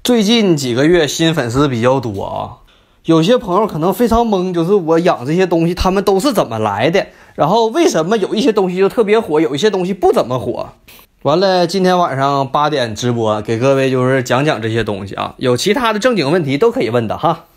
最近几个月新粉丝比较多啊，有些朋友可能非常懵，就是我养这些东西他们都是怎么来的，然后为什么有一些东西就特别火，有一些东西不怎么火。完了，今天晚上8点直播，给各位就是讲讲这些东西啊，有其他的正经问题都可以问的哈。